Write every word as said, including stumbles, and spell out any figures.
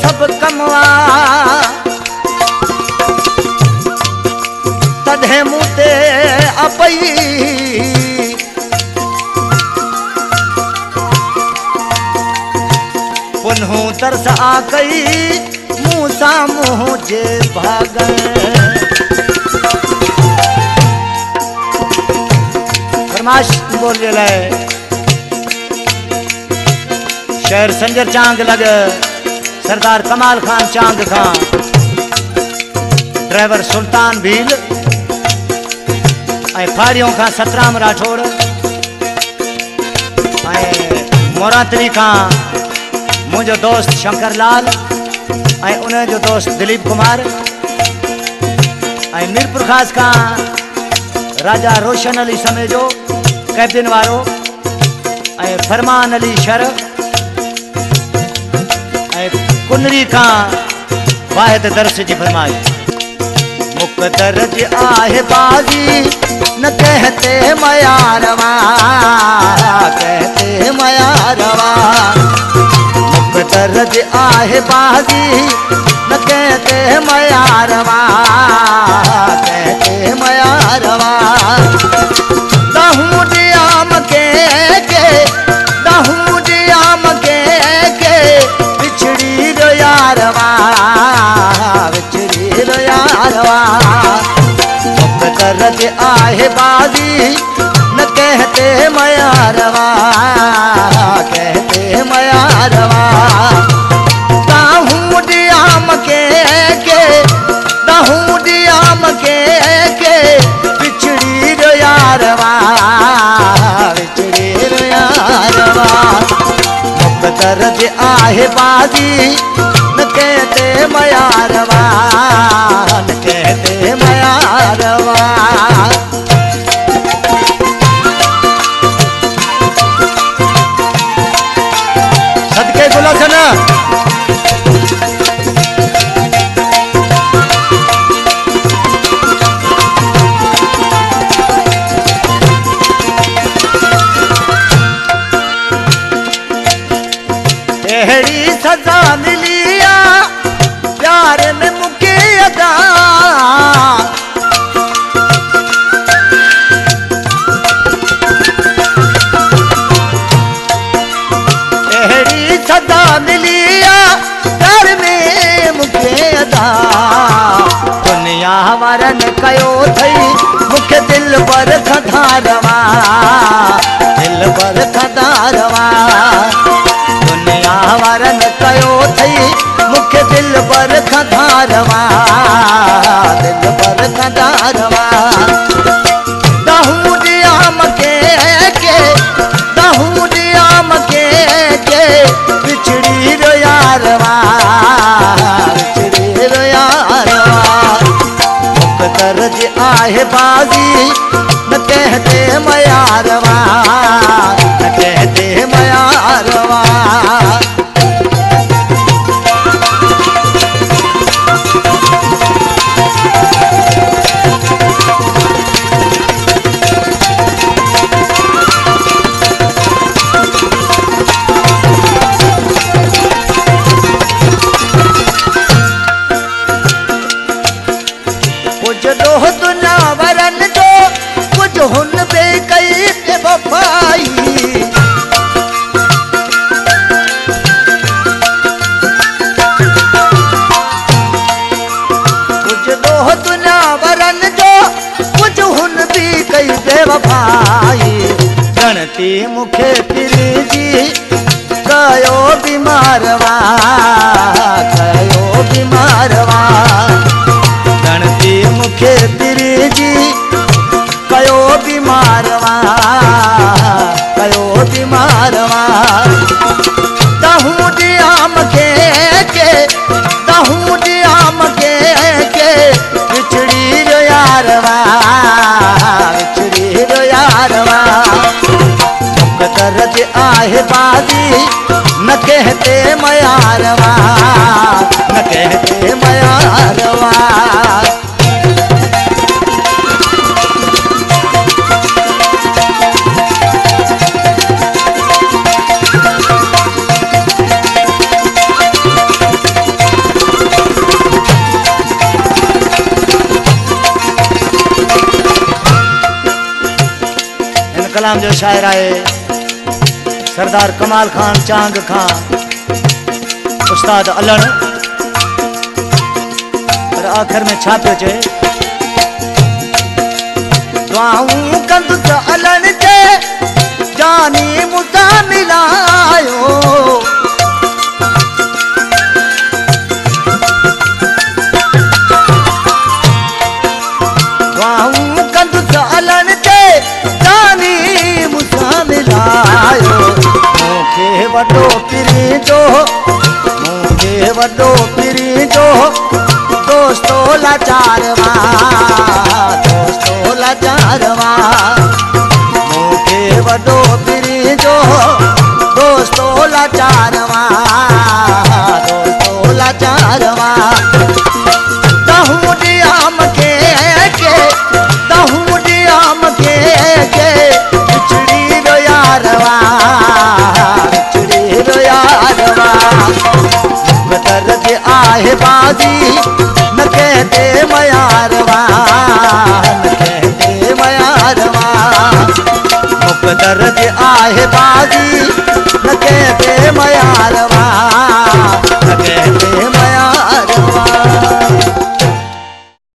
सब कमवा तढ़े मुते अपई पुनहु तरस आ कई मुँह सा मुँह जे भाग फरमाश बोल रहा है शहर संजर चांग लग सरदार कमाल खान चांग खान ड्राइवर सुल्तान भील फाड़ियों का सतराम राठौड़ मोरातरी का मुझो दोस्त शंकर लाल उन जो दोस्त दिलीप कुमार मीरपुर खास का राजा रोशन अली समेजो कैप्टन वारो फरमान अली शर कुनरी का वाहिद दर्श जी फरमाई मुकदर जी आहे बाजी न कहते मयारवा कहते मयारवा मुकदर जी आहे बाजी न कहते मयारवा कहते मयारवा दहू दियाम के के दहू दियाम के के बिछड़ी रो यारवा बिछड़ी रो यारवा मुकदर जी आहे बाजी न कहते मयारवा कहते मयारवा दाहू दियाम के के दाहू दियाम के के बिछड़ी रो यारवा बिछड़ी रो यारवा मुकदर जी आहे बाजी न कहते मयारवा न कहते मयारवा सदके गुलशन एहड़ी सजा मिलिया प्यार में मुके अदा एहड़ी सजा मिलिया प्यार में मुके अदा दुनिया वरन कयो थई मुखे दिल पर खधारवा दिल पर खधारवा दुनिया वरन कयो थई मुखे दिल पर खधारवा दिल पर खधारवा दहू दियाम के के दहू दियाम के के बिछड़ी रो यारवा बिछड़ी रो यारवा मुकदर जी आहे बाजी न कहते मयारवा न कहते मयारवा कुछ दोह दुनिया वरन जो कुछ हुन बे कई ते वफाई कुछ दोह दुनिया वरन जो कुछ हुन भी कई ते वफाई गणती मुखे तिरी जी कयो बीमारवा कयो बीमारवा गणती मुखे तिरी जी कयो बीमारवा कयो बीमारवा दहू दियाम के के दहू दियाम के के बिछड़ी रो यारवा बिछड़ी रो यारवा मुकदर जी आहे बाजी न कहते मयारवा न कहते मयारवा कलाम जो शायर आए सरदार कमाल खान चांग खान उस्ताद अलण पर आखिर में छापे चे दुआऊं कंद त अलण के जानी मुदा मिलायो दुआऊं कंद त अलण के जानी मुदा मिलायो मूंखे वॾो पिरी जो मूंखे वॾो पिरी जो दोस्तो लाचारवा दोस्तो लाचारवा मूंखे वॾो पिरी जो दोस्तो लाचारवा दोस्तो लाचारवा तहूं ॾियाम के के तहूं ॾियाम के के बिछड़ी रो यारवा बिछड़ी रो यारवा दर्द आहे बाजी न कहते मयारवा न कहते मयारवा मुख दर्द आहे बाजी न कहते मयारवा